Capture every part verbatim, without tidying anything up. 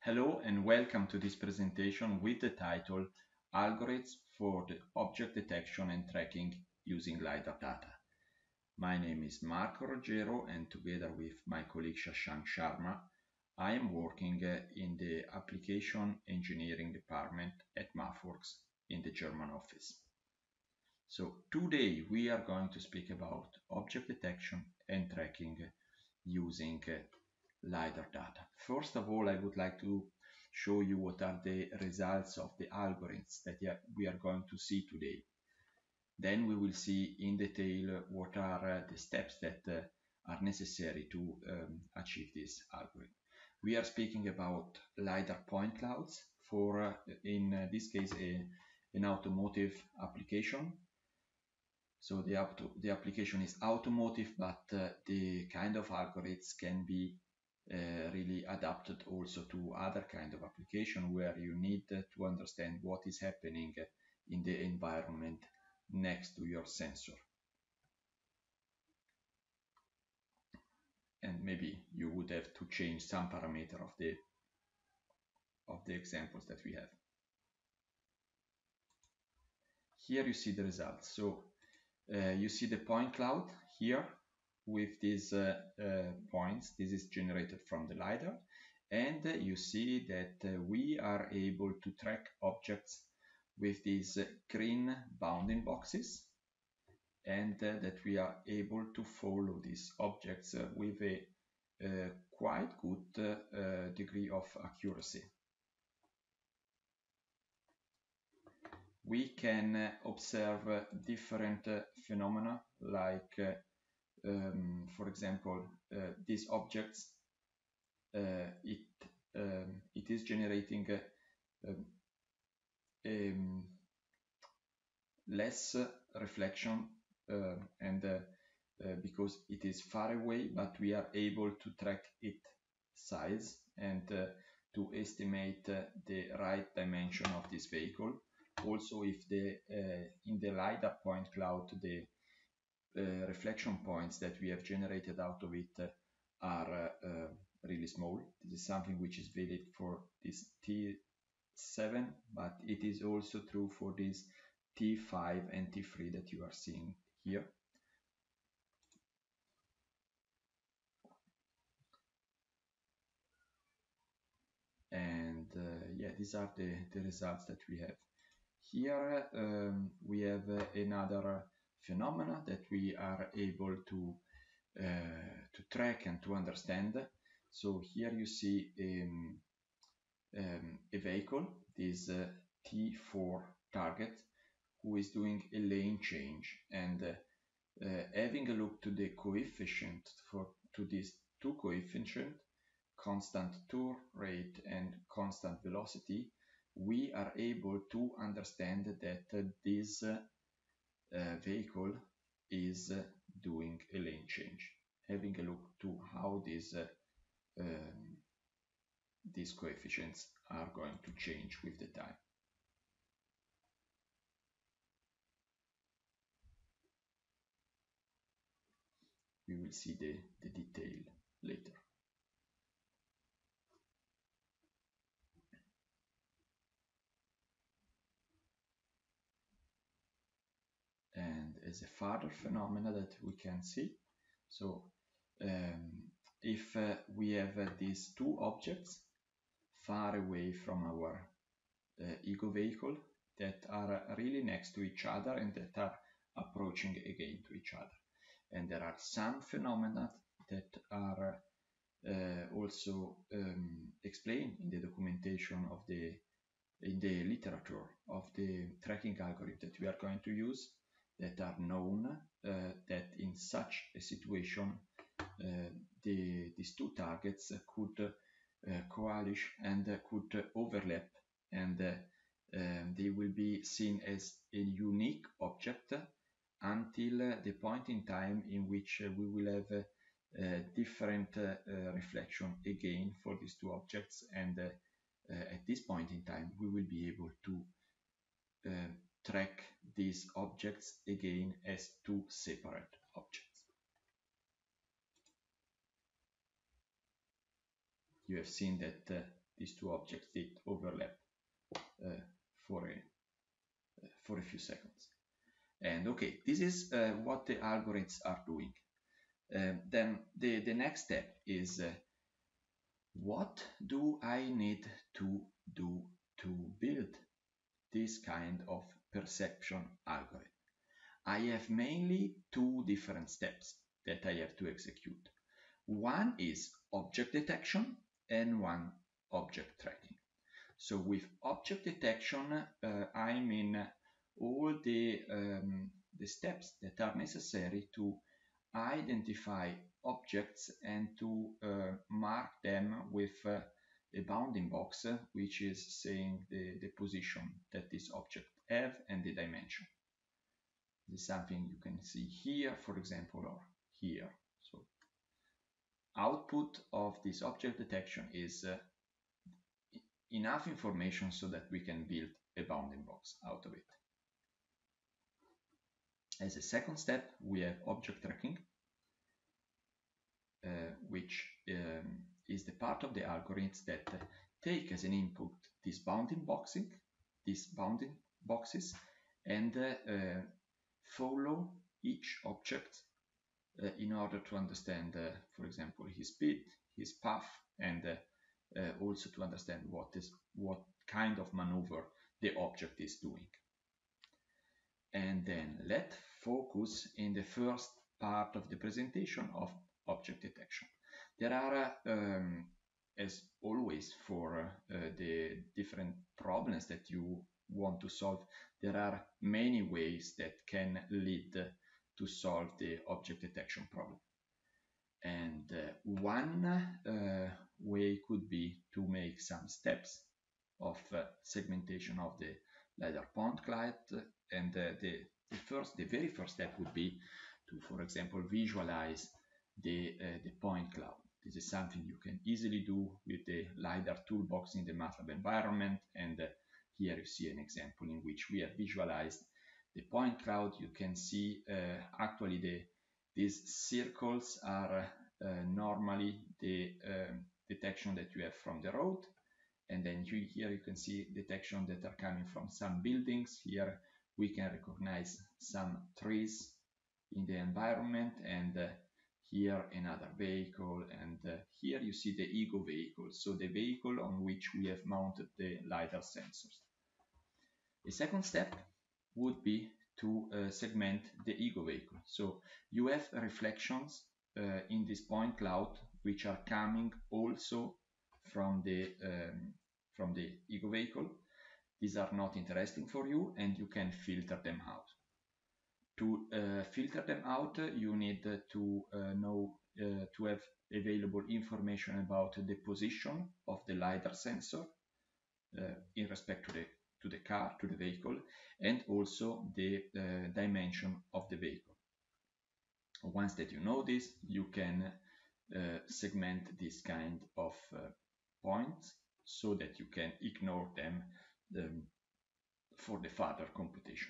Hello and welcome to this presentation with the title Algorithms for the Object Detection and Tracking Using LiDAR Data. My name is Marco Rogero and together with my colleague Shashank Sharma, I am working uh, in the Application Engineering Department at MAFWorks in the German office. So today we are going to speak about object detection and tracking using uh, LiDAR data. First of all, I would like to show you what are the results of the algorithms that we are going to see today. Then we will see in detail what are uh, the steps that uh, are necessary to um, achieve this algorithm. We are speaking about LiDAR point clouds for, uh, in uh, this case, a, an automotive application. So the, auto, the application is automotive, but uh, the kind of algorithms can be uh, really adapted also to other kind of application where you need uh, to understand what is happening in the environment next to your sensor. And maybe you would have to change some parameter of the of the examples that we have. Here you see the results. So uh, you see the point cloud here with these uh, uh, points. This is generated from the LiDAR. And uh, you see that uh, we are able to track objects with these uh, green bounding boxes, and uh, that we are able to follow these objects uh, with a uh, quite good uh, uh, degree of accuracy. We can uh, observe uh, different uh, phenomena like, uh, um, for example, uh, these objects. Uh, it um, it is generating uh, um, um, less uh, reflection uh, and uh, uh, because it is far away, but we are able to track its size and uh, to estimate uh, the right dimension of this vehicle. Also, if the uh, in the LiDAR point cloud the uh, reflection points that we have generated out of it uh, are uh, really small. This is something which is valid for this T seven, but it is also true for this T five and T three that you are seeing here. And uh, yeah, these are the, the results that we have. Here um, we have uh, another phenomena that we are able to uh, to track and to understand. So here you see um, um, a vehicle, this uh, T four target, who is doing a lane change, and uh, uh, having a look to the coefficient for to these two coefficients, constant turn rate and constant velocity, we are able to understand that uh, this uh, uh, vehicle is uh, doing a lane change, having a look to how these uh, um, these coefficients are going to change with the time. We will see the, the detail later. And as a further phenomena that we can see, so um, if uh, we have uh, these two objects far away from our uh, ego vehicle that are really next to each other and that are approaching again to each other. And there are some phenomena that are uh, also um, explained in the documentation of the in the literature of the tracking algorithm that we are going to use, that are known uh, that in such a situation uh, the, these two targets could uh, coalesce and uh, could overlap, and uh, um, they will be seen as a unique object until uh, the point in time in which uh, we will have uh, uh, different uh, uh, reflection again for these two objects, and uh, uh, at this point in time we will be able to uh, track these objects again as two separate objects. You have seen that uh, these two objects did overlap uh, for a uh, for a few seconds. And okay, this is uh, what the algorithms are doing. Uh, then the, the next step is uh, what do I need to do to build this kind of perception algorithm? I have mainly two different steps that I have to execute. One is object detection and one object tracking. So with object detection, uh, I mean all the, um, the steps that are necessary to identify objects and to uh, mark them with uh, a bounding box, uh, which is saying the, the position that this object have and the dimension. This is something you can see here, for example, or here. So output of this object detection is uh, enough information so that we can build a bounding box out of it. As a second step, we have object tracking, uh, which um, is the part of the algorithms that uh, take as an input this bounding boxing, these bounding boxes, and uh, uh, follow each object uh, in order to understand, uh, for example, his speed, his path, and uh, uh, also to understand what is what kind of maneuver the object is doing. And then let's focus in the first part of the presentation of object detection. There are, uh, um, as always for uh, the different problems that you want to solve, there are many ways that can lead to solve the object detection problem. And uh, one uh, way could be to make some steps of uh, segmentation of the LiDAR point cloud, and uh, the, the first, the very first step would be to, for example, visualize the, uh, the point cloud. This is something you can easily do with the LiDAR toolbox in the MATLAB environment, and uh, here you see an example in which we have visualized the point cloud. You can see uh, actually the these circles are uh, normally the uh, detection that you have from the road, and then you, here you can see detection that are coming from some buildings. Here we can recognize some trees in the environment, and uh, here another vehicle, and uh, here you see the Ego vehicle, so the vehicle on which we have mounted the LiDAR sensors. The second step would be to uh, segment the Ego vehicle. So you have reflections uh, in this point cloud which are coming also from the um, from the Ego vehicle. These are not interesting for you, and you can filter them out. To uh, filter them out, you need to uh, know uh, to have available information about the position of the LiDAR sensor uh, in respect to the to the car, to the vehicle, and also the uh, dimension of the vehicle. Once that you know this, you can uh, segment this kind of uh, points so that you can ignore them um, for the further computation.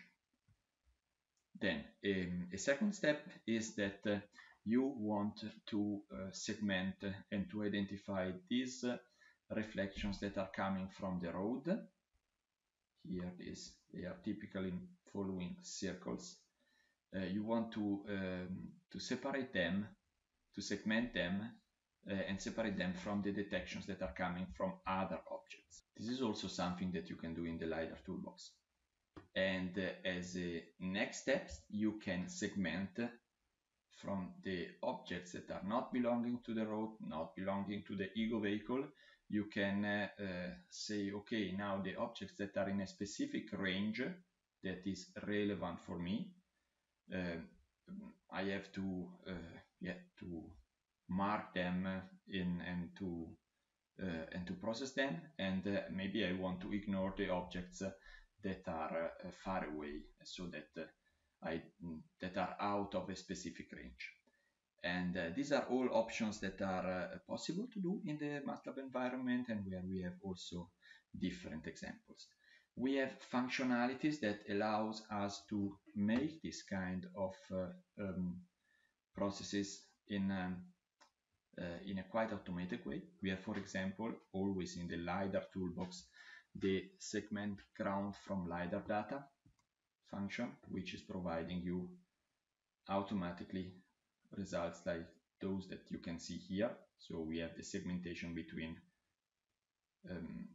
Then um, a second step is that uh, you want to uh, segment and to identify these uh, reflections that are coming from the road. Here is, they are typically following circles. Uh, you want to, um, to separate them, to segment them, uh, and separate them from the detections that are coming from other objects. This is also something that you can do in the LiDAR toolbox. And uh, as a next step, you can segment from the objects that are not belonging to the road, not belonging to the Ego vehicle. You can uh, uh, say, okay, now the objects that are in a specific range that is relevant for me, uh, I have to uh, yeah to mark them in and to uh, and to process them, and uh, maybe I want to ignore the objects that are uh, far away, so that uh, I that are out of a specific range. And uh, these are all options that are uh, possible to do in the MATLAB environment, and where we have also different examples. We have functionalities that allows us to make this kind of uh, um, processes in um, uh, in a quite automated way. We have, for example, always in the LiDAR toolbox, the segment ground from LiDAR data function, which is providing you automatically results like those that you can see here. So we have the segmentation between um,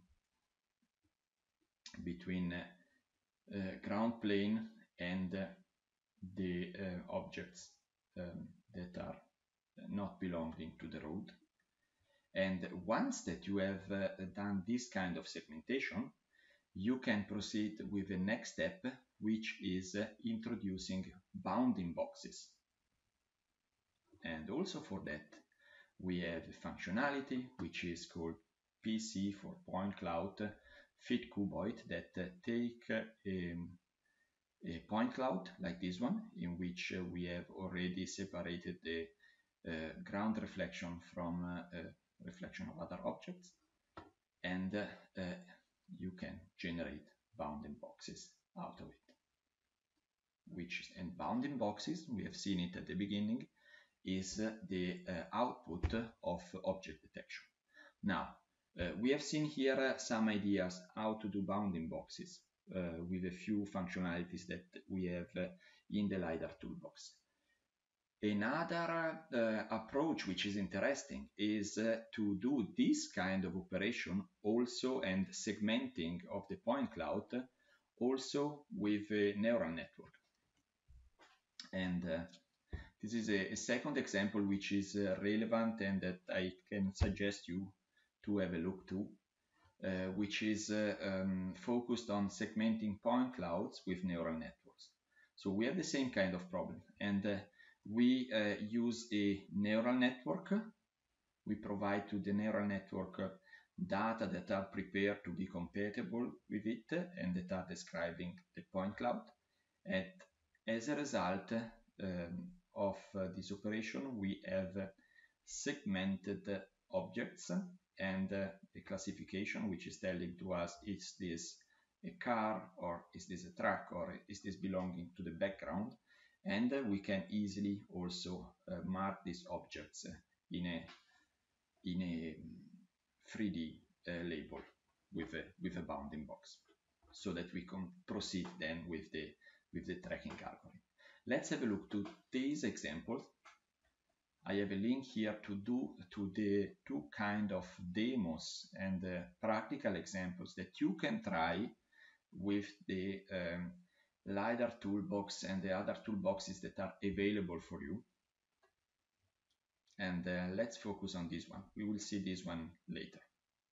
between uh, uh, ground plane and uh, the uh, objects um, that are not belonging to the road. And once that you have uh, done this kind of segmentation, you can proceed with the next step, which is uh, introducing bounding boxes. And also for that, we have a functionality which is called P C for point cloud fit cuboid that uh, take uh, a, a point cloud like this one, in which uh, we have already separated the uh, ground reflection from uh, uh, reflection of other objects, and uh, uh, you can generate bounding boxes out of it. Which and bounding boxes, we have seen it at the beginning, is uh, the uh, output of object detection. Now, uh, we have seen here uh, some ideas how to do bounding boxes uh, with a few functionalities that we have uh, in the LiDAR toolbox. Another uh, approach which is interesting is uh, to do this kind of operation also and segmenting of the point cloud also with a neural network. And uh, this is a, a second example which is uh, relevant and that I can suggest you to have a look to, uh, which is uh, um, focused on segmenting point clouds with neural networks. So we have the same kind of problem, and uh, we uh, use a neural network. We provide to the neural network uh, data that are prepared to be compatible with it and that are describing the point cloud. And as a result um, of uh, this operation, we have uh, segmented uh, objects and uh, a classification which is telling to us, is this a car, or is this a truck, or is this belonging to the background? And uh, we can easily also uh, mark these objects uh, in a in a three D uh, label with a with a bounding box, so that we can proceed then with the with the tracking algorithm. Let's have a look to these examples. I have a link here to do to the two kind of demos and uh, practical examples that you can try with the um, LiDAR toolbox and the other toolboxes that are available for you. And uh, let's focus on this one. We will see this one later.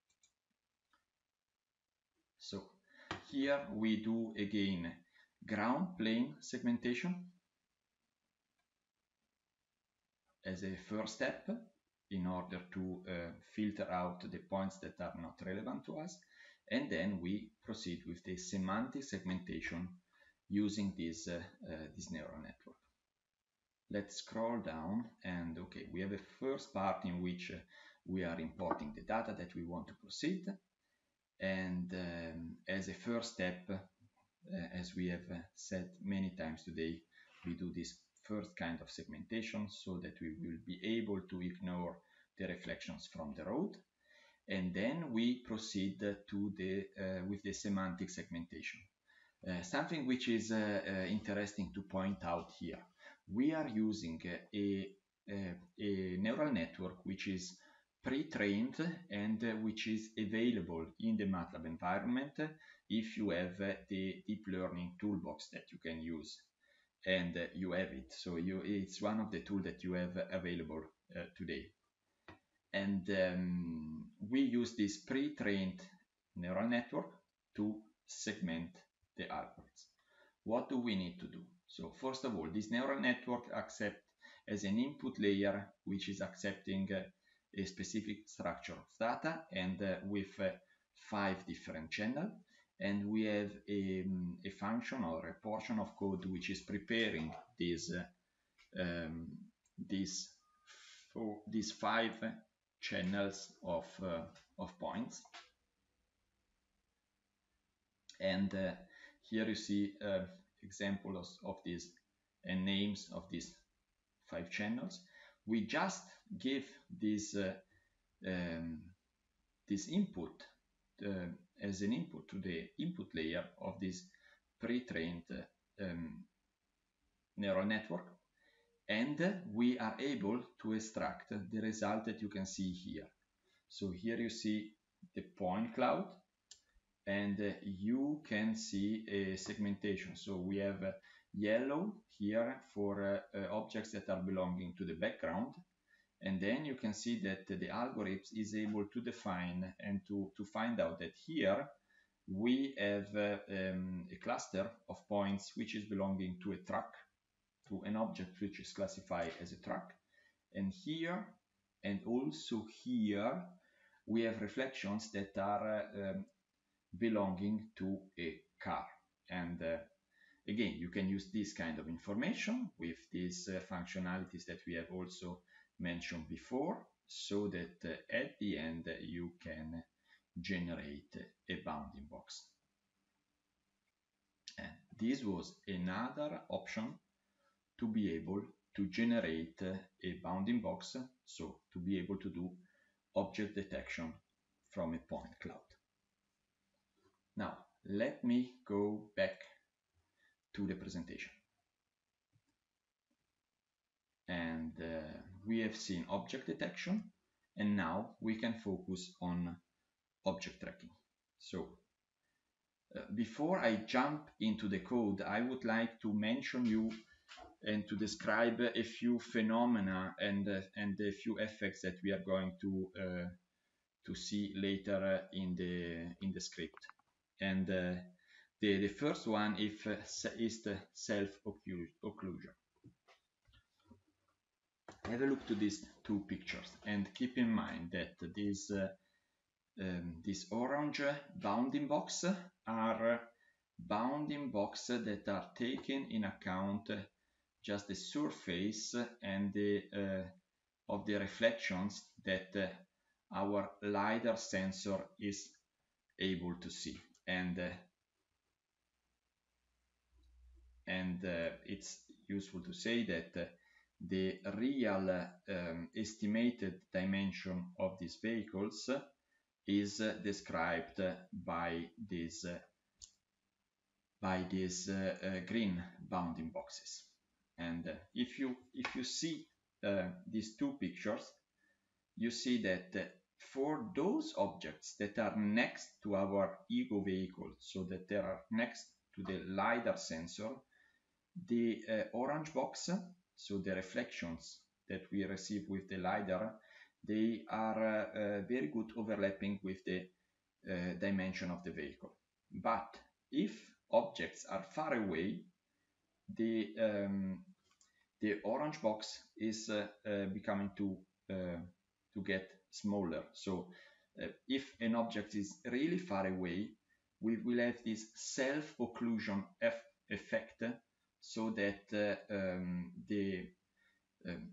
So here we do again ground plane segmentation as a first step in order to uh, filter out the points that are not relevant to us, and then we proceed with the semantic segmentation using this, uh, uh, this neural network. Let's scroll down, and okay, we have a first part in which uh, we are importing the data that we want to proceed, and um, as a first step, uh, as we have uh, said many times today, we do this first kind of segmentation so that we will be able to ignore the reflections from the road, and then we proceed to the uh, with the semantic segmentation. Uh, something which is uh, uh, interesting to point out here. We are using a, a, a neural network which is pre-trained and uh, which is available in the MATLAB environment if you have uh, the deep learning toolbox that you can use, and uh, you have it. So you, it's one of the tools that you have available uh, today. And um, we use this pre-trained neural network to segment the algorithms. What do we need to do? So first of all, this neural network accepts as an input layer which is accepting uh, a specific structure of data, and uh, with uh, five different channels, and we have a, a function or a portion of code which is preparing these uh, um, these for these five channels of uh, of points. And uh, here you see uh, examples of these and names of these five channels. we just give this uh, um, this input uh, as an input to the input layer of this pre-trained uh, um, neural network, and we are able to extract the result that you can see here. So here you see the point cloud, and uh, you can see a segmentation. So we have uh, yellow here for uh, uh, objects that are belonging to the background, and then you can see that the algorithm is able to define and to, to find out that here we have uh, um, a cluster of points which is belonging to a truck, to an object which is classified as a truck, and here and also here we have reflections that are uh, um, belonging to a car. And uh, again, you can use this kind of information with these uh, functionalities that we have also mentioned before, so that uh, at the end uh, you can generate a bounding box. And this was another option to be able to generate uh, a bounding box, so to be able to do object detection from a point cloud. Now, let me go back to the presentation. And uh, we have seen object detection, and now we can focus on object tracking. So uh, before I jump into the code, I would like to mention you and to describe a few phenomena and uh, and a few effects that we are going to uh, to see later in the in the script. And uh, the the first one if uh, is the self-occlusion. Have a look to these two pictures and keep in mind that these uh, um, this orange bounding box are bounding boxes that are taken in account just the surface and the uh, of the reflections that uh, our LiDAR sensor is able to see, and uh, and uh, it's useful to say that uh, the real uh, um, estimated dimension of these vehicles is uh, described uh, by these uh, by these uh, uh, green bounding boxes. And uh, if you if you see uh, these two pictures, you see that uh, for those objects that are next to our ego vehicle, so that they are next to the LiDAR sensor, the uh, orange box, so the reflections that we receive with the LiDAR, they are uh, uh, very good overlapping with the uh, dimension of the vehicle. But if objects are far away, the um, the orange box is uh, uh, becoming to uh, to get smaller. So uh, if an object is really far away, we will have this self-occlusion effect, so that uh, um, the um,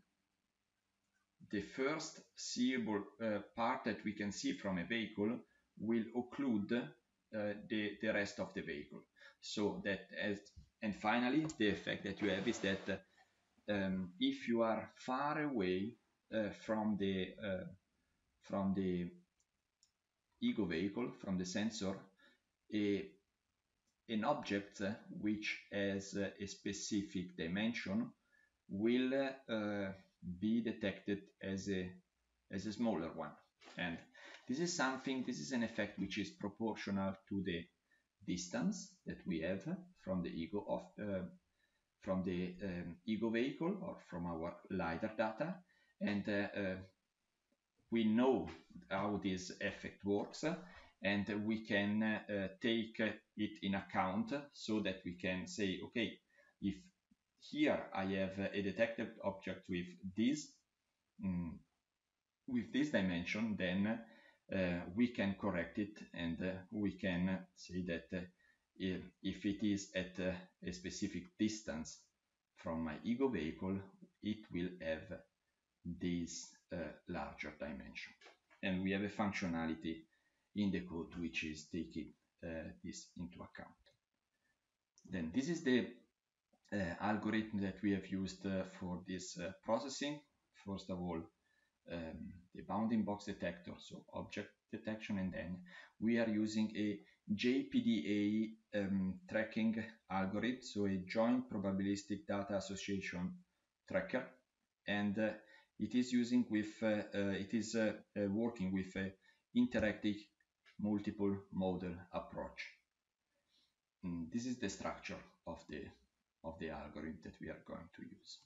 the first seeable uh, part that we can see from a vehicle will occlude uh, the, the rest of the vehicle. So that as, and finally, the effect that you have is that uh, um, if you are far away uh, from the uh, from the ego vehicle, from the sensor, a, an object uh, which has uh, a specific dimension will uh, be detected as a as a smaller one. And this is something, this is an effect which is proportional to the distance that we have from the ego of uh, from the um, ego vehicle or from our LiDAR data, and uh, uh, we know how this effect works, and we can uh, take it in account, so that we can say, okay, if here I have a detected object with this um, with this dimension, then uh, we can correct it, and uh, we can say that uh, if, if it is at uh, a specific distance from my ego vehicle, it will have this uh, larger dimension. And we have a functionality in the code which is taking uh, this into account. Then this is the uh, algorithm that we have used uh, for this uh, processing first of all um, the bounding box detector, so object detection, and then we are using a J P D A um, tracking algorithm, so a joint probabilistic data association tracker, and uh, it is using with uh, uh, it is uh, uh, working with a interactive multiple model approach. Mm, this is the structure of the of the algorithm that we are going to use.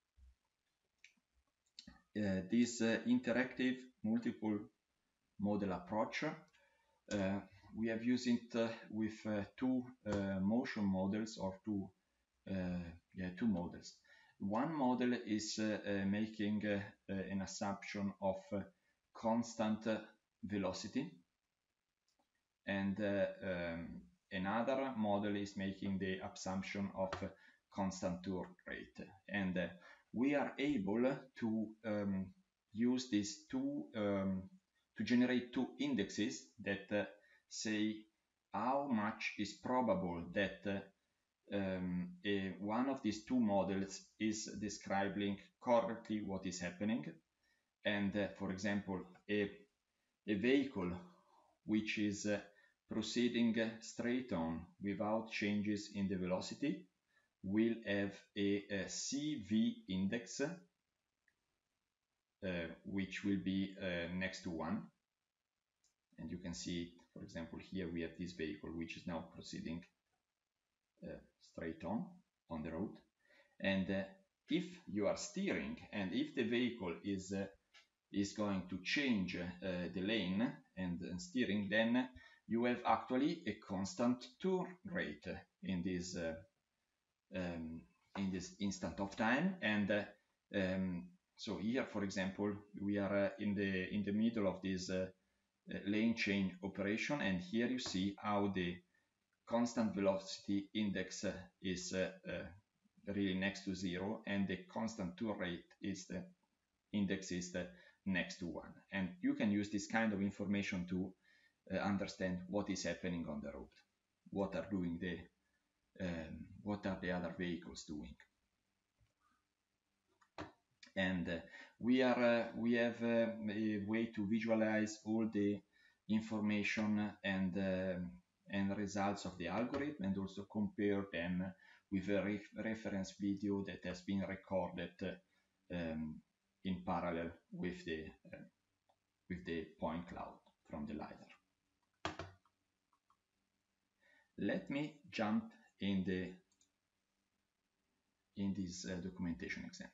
Uh, this uh, interactive multiple model approach, uh, we have used it uh, with uh, two uh, motion models, or two uh, yeah two models. One model is uh, uh, making uh, uh, an assumption of uh, constant uh, velocity, and uh, um, another model is making the assumption of uh, constant turn rate. And uh, we are able to um, use these two um, to generate two indexes that uh, say how much is probable that uh, um, a, one of these two models is describing correctly what is happening. And uh, for example, a, a vehicle which is uh, proceeding straight on without changes in the velocity will have a, a C V index uh, which will be uh, next to one. And you can see, for example, here we have this vehicle which is now proceeding uh, straight on on the road. And uh, if you are steering, and if the vehicle is uh, is going to change uh, the lane and, and steering, then you have actually a constant turn rate in this uh, um, in this instant of time. And uh, um, so here, for example, we are uh, in the in the middle of this uh, uh, lane change operation, and here you see how the constant velocity index uh, is uh, uh, really next to zero, and the constant turn rate is the index is the next to one. And you can use this kind of information to uh, understand what is happening on the road, what are doing the um, what are the other vehicles doing. And uh, we are uh, we have uh, a way to visualize all the information and uh, and results of the algorithm, and also compare them with a re reference video that has been recorded uh, um, in parallel with the uh, with the point cloud from the LiDAR. Let me jump in the in this uh, documentation example.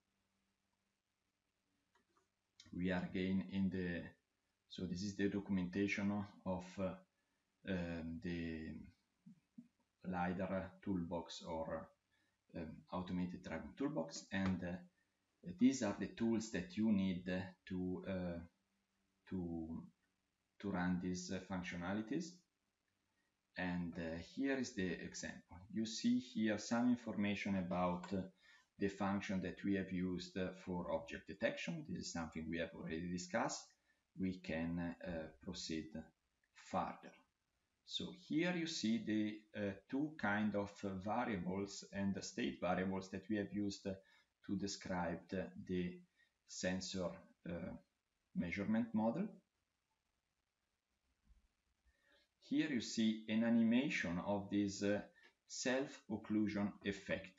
We are again in the so this is the documentation of uh, um, the LiDAR toolbox, or um, automated driving toolbox, and uh, these are the tools that you need to uh, to to run these uh, functionalities. And uh, here is the example. You see here some information about uh, the function that we have used uh, for object detection. This is something we have already discussed. We can uh, proceed further. So here you see the uh, two kind of uh, variables and the state variables that we have used uh, to describe the, the sensor uh, measurement model. Here you see an animation of this uh, self-occlusion effect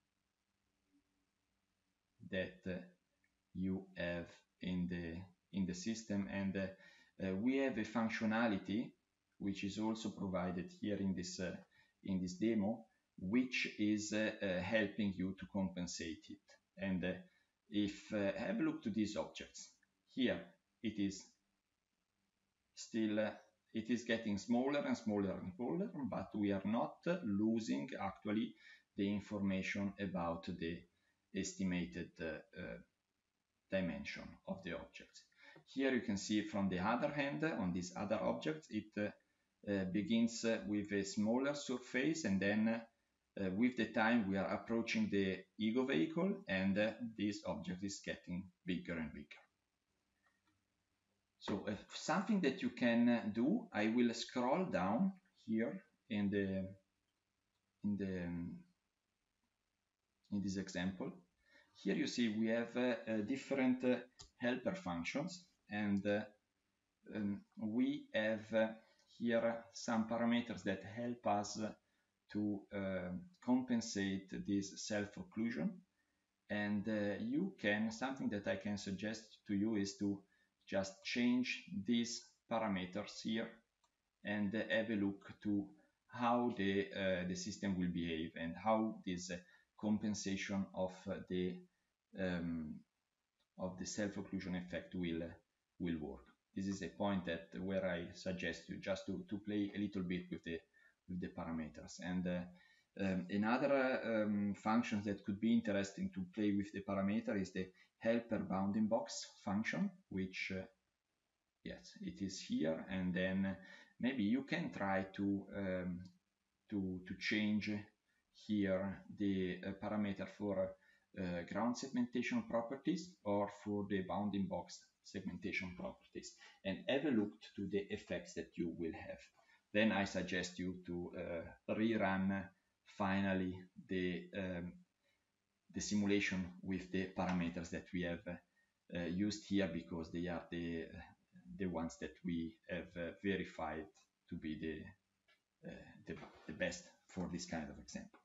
that uh, you have in the in the system, and uh, uh, we have a functionality which is also provided here in this uh, in this demo, which is uh, uh, helping you to compensate it. And uh, if uh, have a look to these objects here, it is still uh, it is getting smaller and smaller and smaller, but we are not losing actually the information about the estimated uh, uh, dimension of the objects. Here you can see from the other hand, on these other objects, it uh, uh, begins uh, with a smaller surface, and then uh, with the time we are approaching the ego vehicle, and uh, this object is getting bigger and bigger. So uh, something that you can uh, do, I will scroll down here in the in the um, in this example. here you see we have uh, uh, different uh, helper functions, and uh, um, we have uh, here some parameters that help us to uh, compensate this self-occlusion. And uh, you can, something that I can suggest to you is to just change these parameters here and uh, have a look to how the, uh, the system will behave and how this uh, compensation of uh, the um, of the self-occlusion effect will uh, will work. This is a point that where I suggest you just to, to play a little bit with the with the parameters. And uh, um, another um, function that could be interesting to play with the parameter is the helper bounding box function, which uh, yes, it is here. And then maybe you can try to um, to to change here the uh, parameter for uh, ground segmentation properties or for the bounding box segmentation properties, and have a look to the effects that you will have. Then I suggest you to uh, rerun finally the um, the simulation with the parameters that we have uh, used here, because they are the the ones that we have uh, verified to be the, uh, the the best for this kind of example.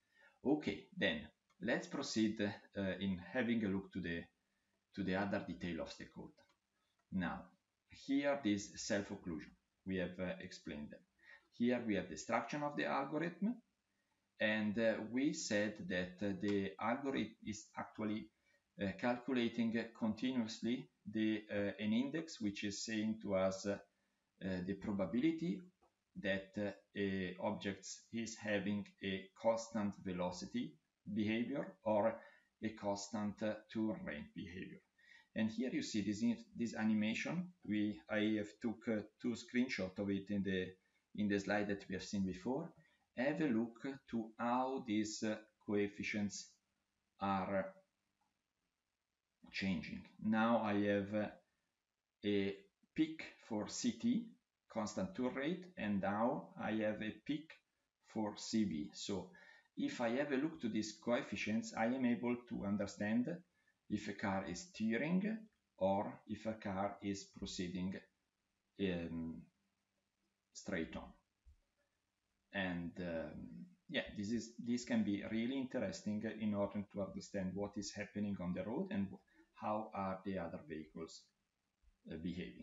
Okay, then let's proceed uh, in having a look to the to the other detail of the code. Now, here this self-occlusion, we have uh, explained them. Here we have the structure of the algorithm, and uh, we said that uh, the algorithm is actually uh, calculating continuously the uh, an index which is saying to us uh, uh, the probability that uh, a object is having a constant velocity behavior or a constant uh, turn rate behavior. And here you see this this animation. We I have took uh, two screenshots of it in the in the slide that we have seen before. Have a look to how these uh, coefficients are changing. Now I have uh, a peak for C T, constant turn rate, and now I have a peak for C B. So if I have a look to these coefficients, I am able to understand if a car is steering or if a car is proceeding um, straight on. And um, yeah, this is this can be really interesting in order to understand what is happening on the road and how are the other vehicles uh, behaving.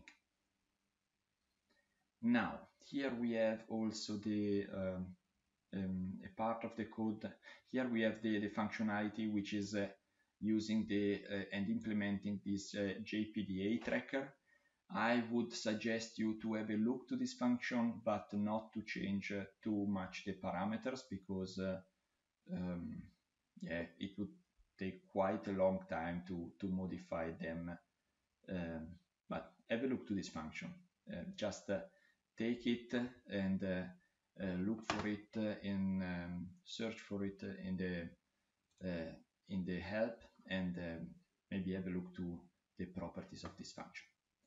Now, here we have also the um, um, a part of the code. Here we have the, the functionality which is uh, using the uh, and implementing this uh, J P D A tracker. I would suggest you to have a look to this function, but not to change uh, too much the parameters, because uh, um, yeah, it would take quite a long time to, to modify them. Um, but have a look to this function. Uh, just uh, take it and uh, uh, look for it uh, in um, search for it in the uh, in the help, and um, maybe have a look to the properties of this function.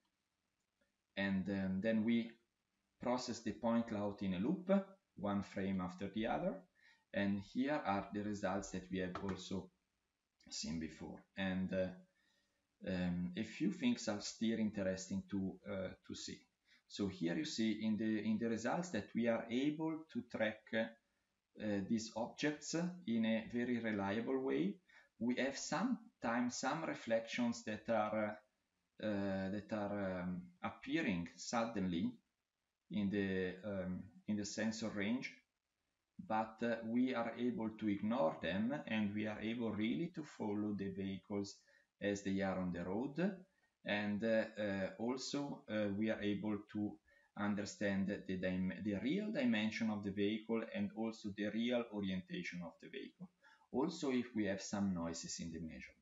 And um, then we process the point cloud in a loop, one frame after the other. And here are the results that we have also seen before. And uh, um, a few things are still interesting to uh, to see. So here you see in the in the results that we are able to track uh, these objects in a very reliable way. We have sometimes some reflections that are uh, that are um, appearing suddenly in the um, in the sensor range, but uh, we are able to ignore them, and we are able really to follow the vehicles as they are on the road. And uh, uh, also uh, we are able to understand the, the real dimension of the vehicle and also the real orientation of the vehicle. Also, if we have some noises in the measurement.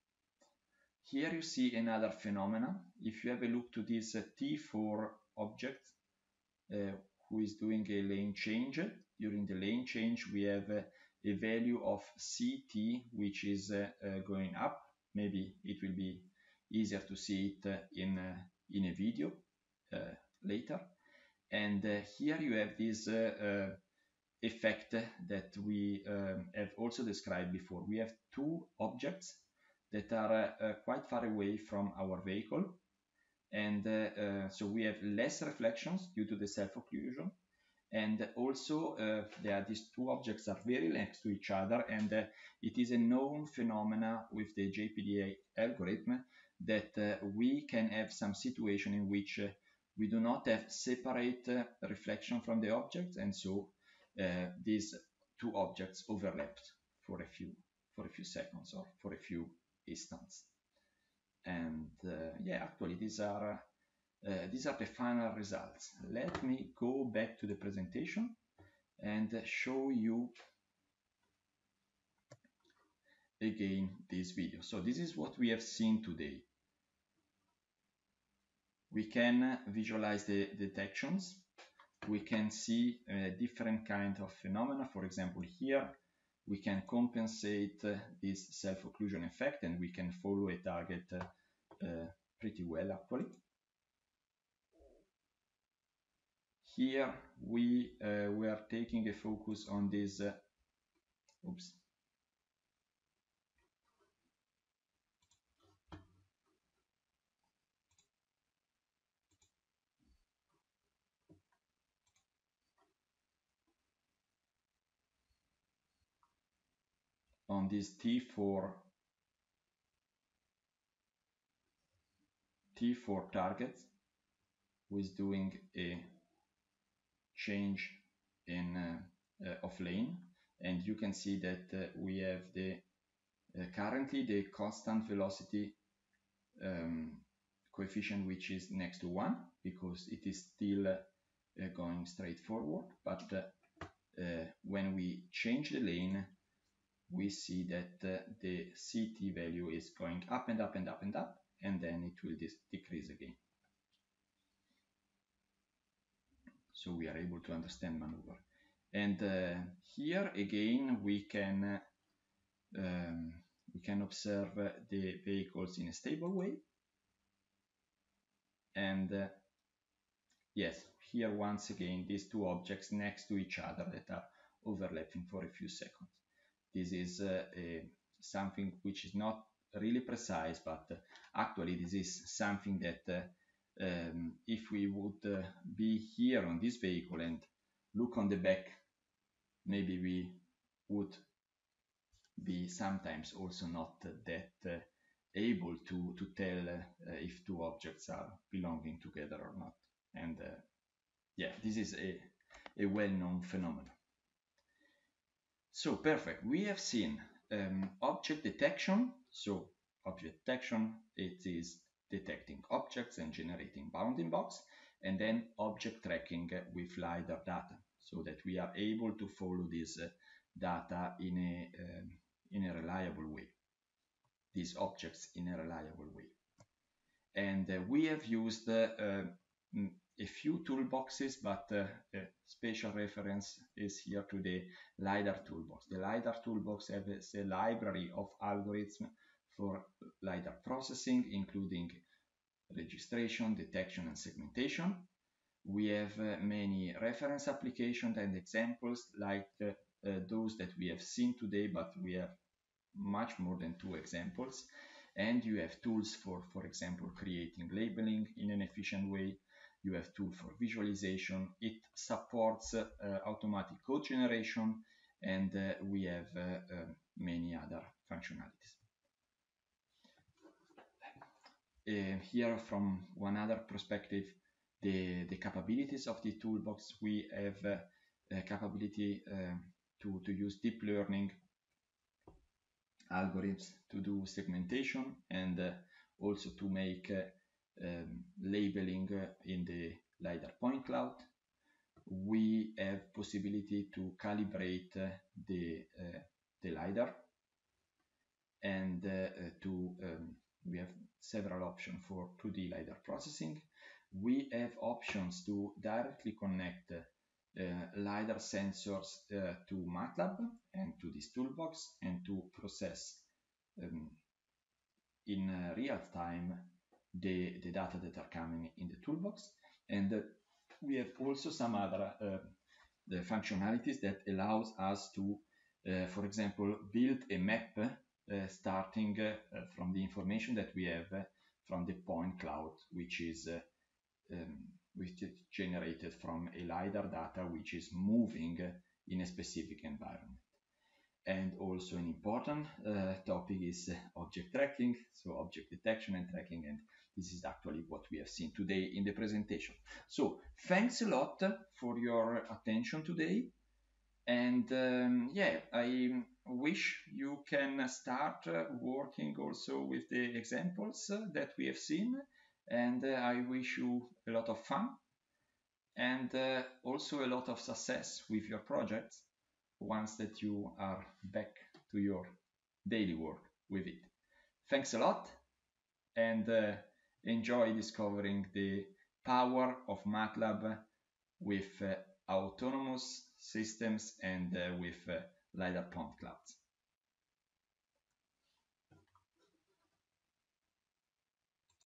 Here you see another phenomenon. If you have a look to this uh, T four object uh, who is doing a lane change, during the lane change we have uh, a value of C T which is uh, uh, going up. Maybe it will be easier to see it uh, in, uh, in a video uh, later. And uh, here you have this uh, uh, effect that we um, have also described before. We have two objects that are uh, quite far away from our vehicle. And uh, uh, so we have less reflections due to the self-occlusion. And also uh, there are these two objects are very next to each other, and uh, it is a known phenomena with the J P D A algorithm that uh, we can have some situation in which uh, we do not have separate uh, reflection from the objects, and so uh, these two objects overlapped for a few for a few seconds or for a few instants. And uh, yeah, actually these are uh, these are the final results. Let me go back to the presentation and show you again this video. So this is what we have seen today. We can visualize the detections. We can see a different kind of phenomena. For example, here we can compensate uh, this self-occlusion effect, and we can follow a target uh, uh, pretty well actually. Here we uh, we are taking a focus on this uh, oops on this T four T four target, who is doing a change in uh, uh, of lane, and you can see that uh, we have the uh, currently the constant velocity um, coefficient, which is next to one, because it is still uh, uh, going straight forward. But uh, uh, when we change the lane, we see that uh, the C T value is going up and up and up and up, and then it will decrease again. So we are able to understand maneuver. And uh, here again we can uh, um, we can observe uh, the vehicles in a stable way. And uh, yes, here once again these two objects next to each other that are overlapping for a few seconds. This is uh, a, something which is not really precise, but uh, actually this is something that uh, um, if we would uh, be here on this vehicle and look on the back, maybe we would be sometimes also not that uh, able to, to tell uh, if two objects are belonging together or not. And uh, yeah, this is a, a well-known phenomenon. So perfect, we have seen um, object detection. So object detection, it is detecting objects and generating bounding box, and then object tracking with LiDAR data, so that we are able to follow this uh, data in a, uh, in a reliable way, these objects in a reliable way. And uh, we have used uh, uh, a few toolboxes, but uh, a special reference is here to the LiDAR toolbox. The LiDAR toolbox has a library of algorithms for LiDAR processing, including registration, detection, and segmentation. We have uh, many reference applications and examples like uh, uh, those that we have seen today, but we have much more than two examples. And you have tools for, for example, creating labeling in an efficient way. You have tools for visualization. It supports uh, automatic code generation, and uh, we have uh, uh, many other functionalities. Uh, here, from one other perspective, the, the capabilities of the toolbox, we have uh, a capability uh, to, to use deep learning algorithms to do segmentation, and uh, also to make uh, um, labeling uh, in the LiDAR point cloud. We have possibility to calibrate uh, the, uh, the LiDAR, and uh, to um, we have several options for two D LiDAR processing. We have options to directly connect uh, Uh, LiDAR sensors uh, to MATLAB and to this toolbox, and to process um, in uh, real time the, the data that are coming in the toolbox. And uh, we have also some other uh, the functionalities that allows us to, uh, for example, build a map uh, starting uh, from the information that we have uh, from the point cloud, which is uh, um, which is generated from a LiDAR data which is moving in a specific environment. And also an important uh, topic is uh, object tracking, so object detection and tracking, and this is actually what we have seen today in the presentation. So thanks a lot for your attention today, and um, yeah, I wish you can start uh, working also with the examples uh, that we have seen, and uh, I wish you a lot of fun and uh, also a lot of success with your projects once that you are back to your daily work with it. Thanks a lot, and uh, enjoy discovering the power of MATLAB with uh, autonomous systems and uh, with uh, LiDAR point clouds.